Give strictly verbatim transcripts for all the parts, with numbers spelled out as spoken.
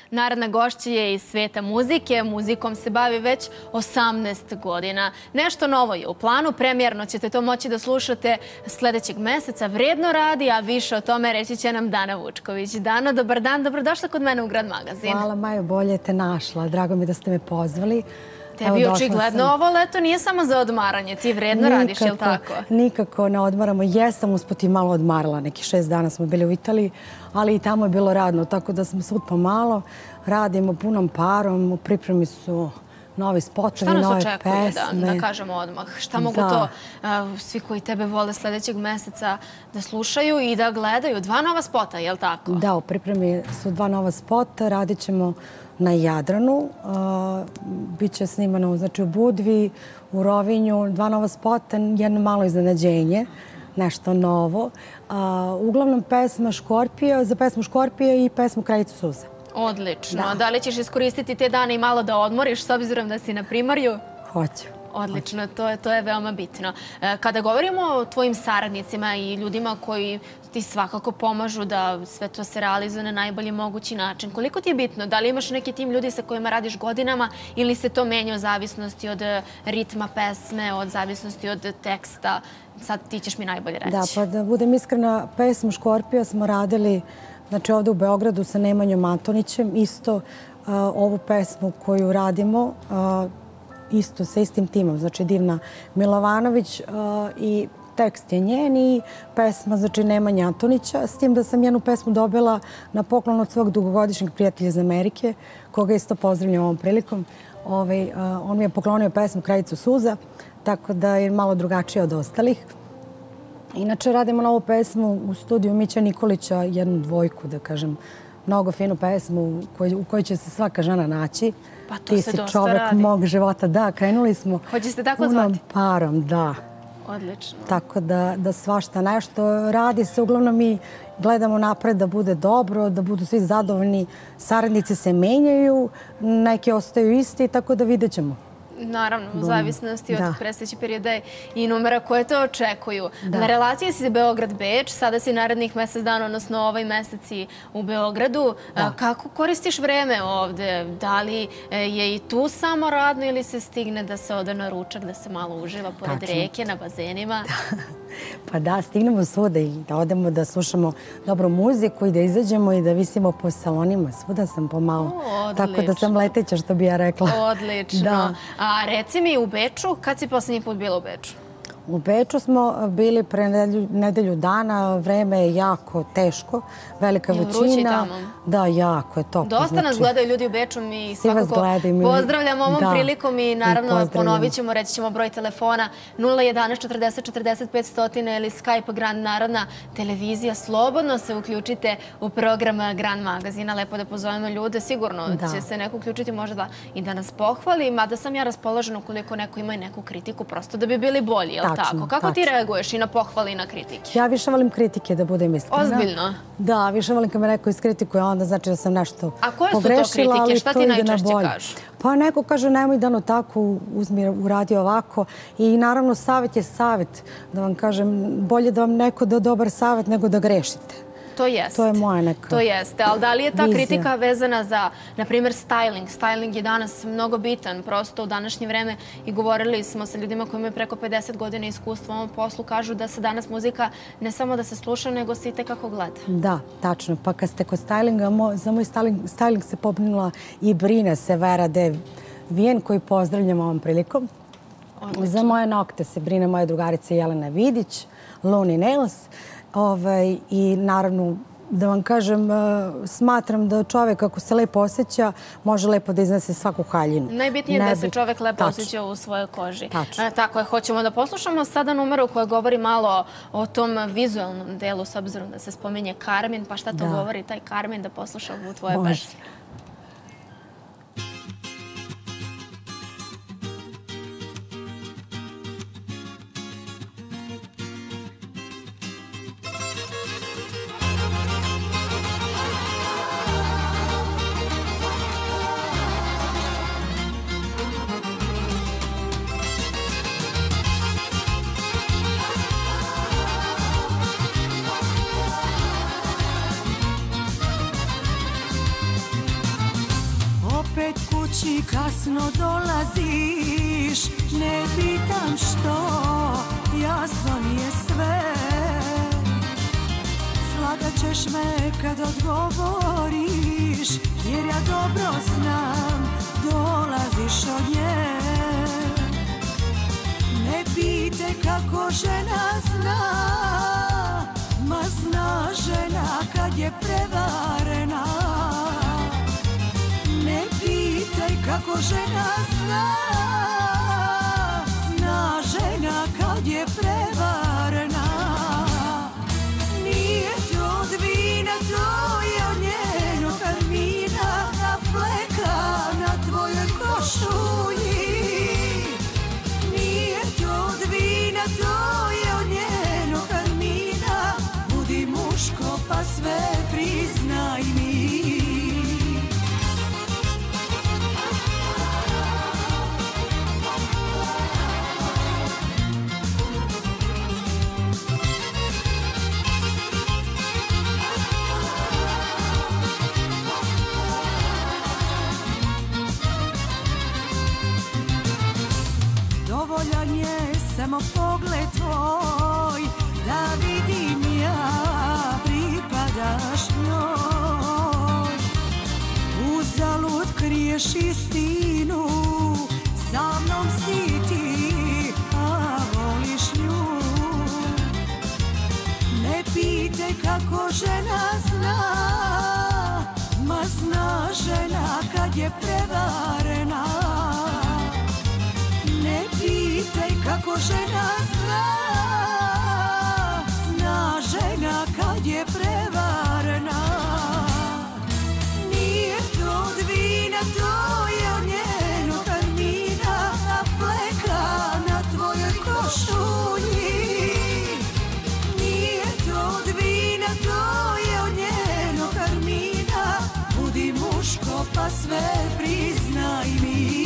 Naredna gošća je iz sveta muzike. Muzikom se bavi već osamnaest godina. Nešto novo je u planu. Premijerno ćete to moći da slušate sljedećeg meseca. Vredno radi, a više o tome reći će nam Dana Vučković. Dano, dobar dan. Dobrodošla kod mene u Grand Magazin. Hvala, Majo, bolje te našla. Drago mi da ste me pozvali. Tebi očigledno ovo leto nije samo za odmaranje. Ti vredno radiš, je li tako? Nikako ne odmaramo. Jesam usput i malo odmarala. Neki šest dana smo bili u Italiji, ali i tamo je bilo radno. Tako da smo svud pomalo. Radimo punom parom. U pripremi su novi spotovi, nove pesme. Šta nas očekuje, da kažemo odmah? Šta mogu to svi koji tebe vole sljedećeg meseca da slušaju i da gledaju? Dva nova spota, je li tako? Da, u pripremi su dva nova spota. Radit ćemo na Jadranu. Biće snimano znači, u Budvi, u Rovinju. Dva nova spota, jedno malo iznenađenje, nešto novo. Uglavnom pesma Škorpija, za pesmu Škorpija i pesmu Kraljicu suza. Odlično. Da li ćeš iskoristiti te dane i malo da odmoriš s obzirom da si na primarju? Hoću. Odlično, to je veoma bitno. Kada govorimo o tvojim saradnicima i ljudima koji ti svakako pomažu da sve to se realizuje na najbolji mogući način, koliko ti je bitno? Da li imaš neki tim ljudi sa kojima radiš godinama ili se to menja od zavisnosti od ritma pesme, od zavisnosti od teksta? Sad ti ćeš mi najbolje reći. Da, pa da budem iskrena, pesmu Škorpija smo radili znači ovdje u Beogradu sa Nemanjom Antonićem. Isto ovu pesmu koju radimo isto sa istim timom, znači Divna Milovanović i tekst je njen i pesma, znači Nemanja Antonića, s tim da sam jednu pesmu dobila na poklon od svog dugogodišnjeg prijatelja iz Amerike, koga isto pozdravljam ovom prilikom. On mi je poklonio pesmu Kraljicu suza, tako da je malo drugačija od ostalih. Inače, radimo novu pesmu u studiju Mića Nikolića, jednu dvojku, da kažem, mnogo finu pesmu u kojoj će se svaka žena naći. Pa to se dosta radi. Ti si čovek mog života. Da, krenuli smo Hoće se tako zvati? Punom parom, da. Odlično. Tako da svašta nešto radi se. Uglavnom mi gledamo napred da bude dobro, da budu svi zadovoljni. Saradnici se menjaju, neki ostaju isti, tako da vidjet ćemo. Naravno, u zavisnosti od predstojećih perioda i numera koje to očekuju. Na relaciji si Beograd-Beč, sada si narednih mesec dana, odnosno ovaj mesec i u Beogradu. Kako koristiš vreme ovde? Da li je i tu samo radno ili se stigne da se ode na ručak, da se malo uživa pored reke, na bazenima? Pa da, stignemo svuda i da odemo da slušamo dobru muziku i da izađemo i da visimo po salonima. Svuda sam pomalo. Tako da sam leteća, što bi ja rekla. Odlično. A reci mi, u Beču, kad si posljednji put bila u Beču? U Beču smo bili pre nedelju dana. Vreme je jako teško. Velika vrućina. Je vrući tamo? Da, jako je toplo. Dosta nas gledaju ljudi u Beču. Mi svakako pozdravljamo ovom prilikom i naravno ponovit ćemo, reći ćemo broj telefona nula jedanaest četrdeset četrdeset pet stotina ili Skype Grand Narodna televizija. Slobodno se uključite u program Grand Magazina. Lepo da pozovemo ljude. Sigurno će se neko uključiti možda i da nas pohvali. Mada sam ja raspoložena ukoliko neko ima i neku kritiku, prosto da bi bili bolji. Tako. Kako ti reaguješ i na pohvali i na kritike? Ja više volim kritike, da budem iskrena. Ozbiljno? Da, više volim kad me neko iskritikuje, onda znači da sam nešto pogrešila. A koje su to kritike? Šta ti najčešće kažu? Pa neko kaže nemoj Dano tako, uzmi, uradi ovako. I naravno savjet je savjet. Da vam kažem, bolje da vam neko da dobar savjet nego da grešite. To jeste. To je moja neka To jeste, ali da li je ta kritika vezana za, na primjer, styling? Styling je danas mnogo bitan, prosto u današnje vreme i govorili smo sa ljudima koji imaju preko pedeset godina iskustva u ovom poslu, kažu da se danas muzika ne samo da se sluša, nego se i tekako gleda. Da, tačno. Pa kad ste kod stylinga, za moj styling se pobrinula i brine se Vera De Vijen, koju pozdravljam ovom prilikom. Za moje nokte se brine moja drugarica Jelena Vidić, Loni Nails. I naravno, da vam kažem, smatram da čovjek ako se lepo osjeća, može lepo da iznese svaku haljinu. Najbitnije je da se čovjek lepo osjeća u svojoj koži. Tako je, hoćemo da poslušamo sada numeru koja govori malo o tom vizualnom delu, s obzirom da se spominje Karmin, pa šta to govori taj Karmin, da poslušamo u tvoje pesme. Opet kući kasno dolaziš, ne pitam što, jasno mi je sve. Slagat ćeš me kad odgovoriš, jer ja dobro znam, dolaziš od nje. Ne pitaj kako žena zna, ma zna žena kad je prevarena. Ne pitaj kako žena zna, zna žena kad je prevarena. Nije to od vina, to je od njenog karmina, ta fleka na tvojoj košulji. Nije to od vina, to je od njenog karmina, budi muško pa sve priznaj mi. Dovoljan je samo pogled tvoj, da vidim ja pripadaš njoj. Uzalud kriješ istinu, sa mnom si ti, a voliš nju. Ne pitaj kako žena zna, ma zna žena kad je prevarena. Ne pitaj kako žena zna, zna žena kad je prevarena. Nije to od vina, to je od njenog karmina, ta fleka na tvojoj košulji. Nije to od vina, to je od njenog karmina, budi muško pa sve priznaj mi.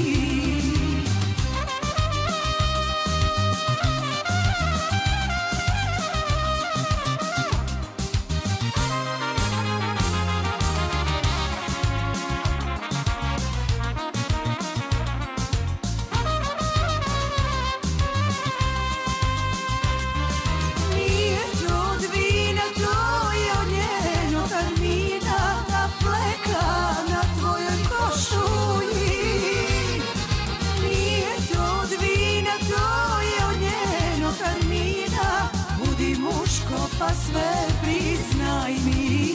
Pa sve priznaj mi.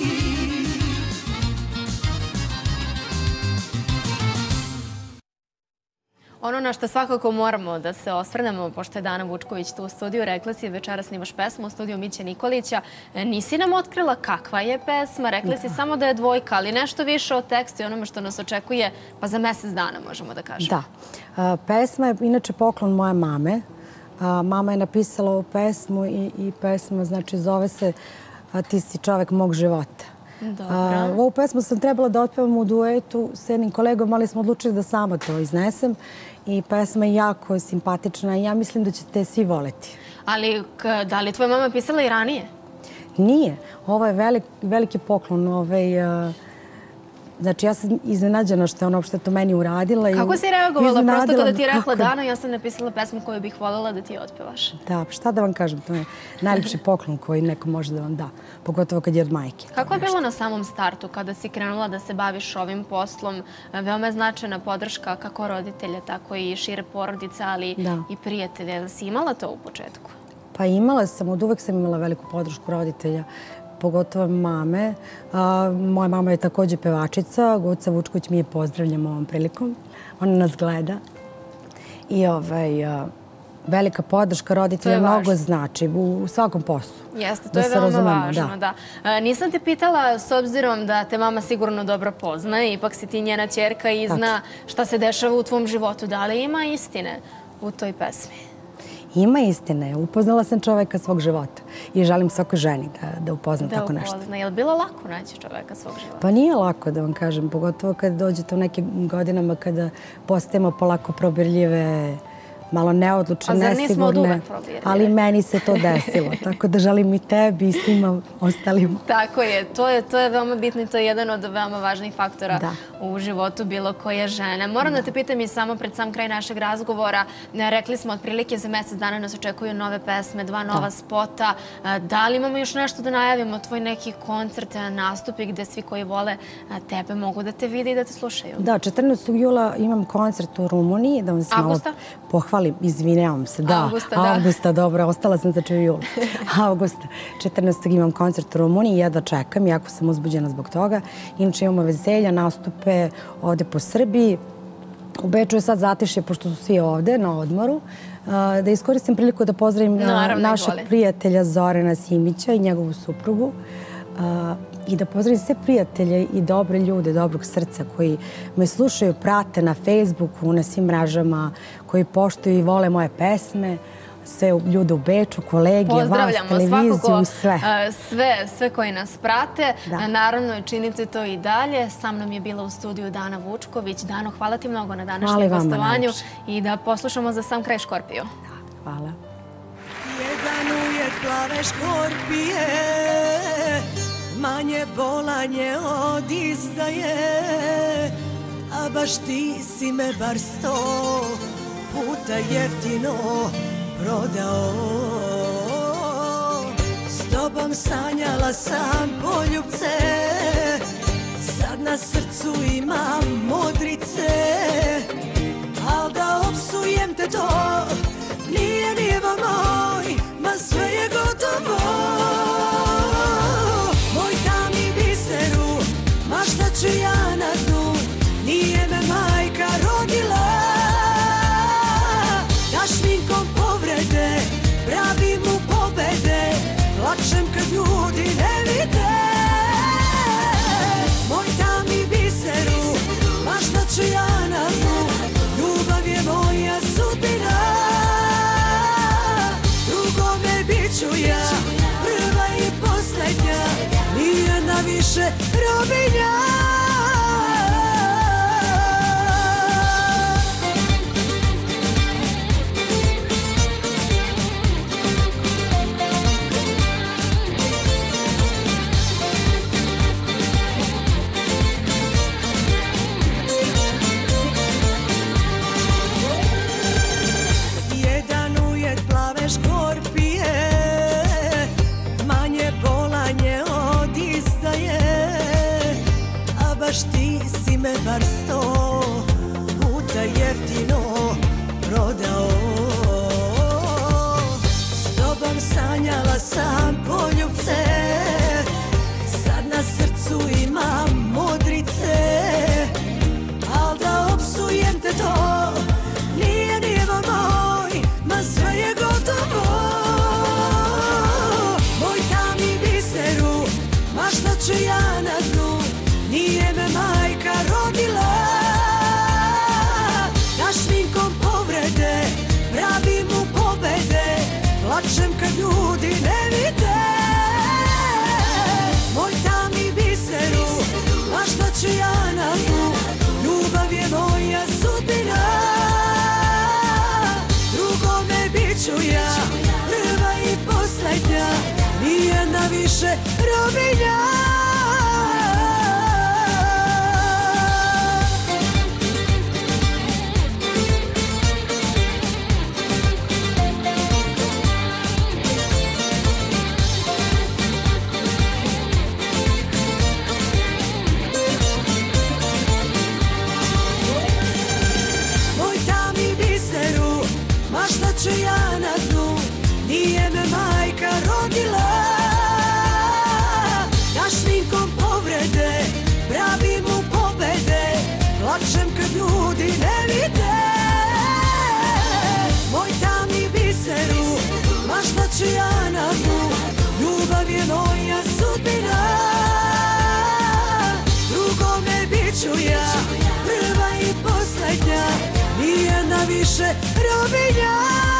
Ono na što svakako moramo da se osvrnemo, pošto je Dana Vučković tu u studiju, rekla si večeras snimaš pesmu u studiju Miće Nikolića. Nisi nam otkrila kakva je pesma, rekli si samo da je dvojka, ali nešto više o tekstu i onome što nas očekuje, pa za mesec dana možemo da kažemo. Da. Pesma je inače poklon moje mame. Mama je napisala ovu pesmu i pesma, znači, zove se Ti si čovek mog života. Dobro. Ovu pesmu sam trebala da otpevam u duetu s jednim kolegom, ali smo odlučili da sama to iznesem. I pesma je jako simpatična i ja mislim da ćete svi voleti. Ali da li tvoja mama pisala i ranije? Nije. Ovo je veliki poklon. Znači, ja sam iznenađena što je ona uopšte to meni uradila. Kako si reagovala? Prosto kada ti je rekla Dano, ja sam napisala pesmu koju bih voljela da ti otpevaš. Da, šta da vam kažem, to je najljepši poklon koji neko može da vam da. Pogotovo kad je od majke. Kako je bilo na samom startu kada si krenula da se baviš ovim poslom? Veoma je značajna podrška kako roditelja, tako i šire porodice, ali i prijatelja. Jel si imala to u početku? Pa imala sam, od uvek sam imala veliku podršku roditelja, pogotovo mame. Moja mama je također pevačica. Goca Vučković mi je pozdravljam ovom prilikom. Ona nas gleda. I velika podrška roditelja mnogo znači u svakom poslu. Jeste, to je veoma važno, da. Nisam te pitala, s obzirom da te mama sigurno dobro poznaje, ipak si ti njena ćerka i zna šta se dešava u tvom životu. Da li ima istine u toj pesmi? Ima istine. Upoznala sam čoveka svog života i želim svakoj ženi da upozna tako nešto. Da upozna. Je li bilo lako naći čoveka svog života? Pa nije lako, da vam kažem, pogotovo kad dođete u nekim godinama kada postajemo polako probirljive, malo neodlučne, nesigurne. A zar nismo od uvek probirali? Ali meni se to desilo, tako da želim i tebi i svima ostalima. Tako je, to je, to je veoma bitno i to je jedan od veoma važnih faktora u životu bilo koje žene. Moram da te pitam i samo pred sam kraj našeg razgovora, rekli smo otprilike za mjesec dana nas očekuju nove pesme, dva nova spota. Da li imamo još nešto da najavimo, tvoj neki koncert, nastupi gde svi koji vole tebe mogu da te vide i da te slušaju? Da, četrnaestog jula imam koncert u Rumuniji, da vam se malo pohvalim, izvinjavam se, da. Augusta, da. Augusta, dobro, ostala sam za čiju jula. Augusta, četrnaestog imam koncert u Rumuniji, jedva čekam, jako sam uzbuđena zbog toga. Inače imamo veselja, nastupe ovde po Srbiji. U Beču je sad zatišje, pošto su svi ovde na odmoru. Da iskoristim priliku da pozdravim našeg prijatelja Zorana Simića i njegovu suprugu. I da pozdravim sve prijatelje i dobre ljude, dobrog srca koji me slušaju, prate na Facebooku, na svim mrežama, koji poštuju i vole moje pesme, sve ljude u Beču, kolege, vas, televiziju i sve. Sve, sve koji nas prate. Naravno, činite to i dalje. Sa mnom je bila u studiju Dana Vučković. Dano, hvala ti mnogo na današnjem gostovanju i da poslušamo za sam kraj Škorpiju. Hvala. Jedan ujed plave škorpije, manje bolanje od izdaje, a baš ti si me bar sto puta jeftino prodao. S tobom sanjala sam poljubce, sad na srcu imam modrice, al da opsujem te to nije nivo moj, ma sve je gotovo. Moj tami biseru, ma šta ću ja na dnu, nije me majka rodila. Dašminkom povrede, pravim mu pobede, plačem kad ljudi ne vide. Moj tami biseru, ma šta ću ja na dnu, ljubav je moja sudbina. Drugome bit ću ja, prva i posljednja, nijedna više robinja. Škorpije, manje bolanje od izdaje, a baš ti si me bar sto puta jeftino prodao. S tobom sanjala sam poljubce, sad na srcu imam modrice, al da opsujem te to nije nivo moj, ma sve je gotovo. Moj tami biseru, ma šta ću ja na dnu, nije me majka rodila. Dašminkom povrede, pravim mu pobede, plačem kad ljudi ne vide. Moj tami biseru, ma šta ću ja na dnu, ljubav je moja sudbina. Drugome bit ću ja, prva i posljednja, nijedna više robinja. Ću ja na dnu, nije me majka rodila. Dašminkom povrede, pravim mu pobede, plačem kad ljudi ne vide. Moj tami biseru, ma šta ću ja na dnu, ljubav je moja sudbina. Drugome bit ću ja, prva i posljednja, nijedna više robinja.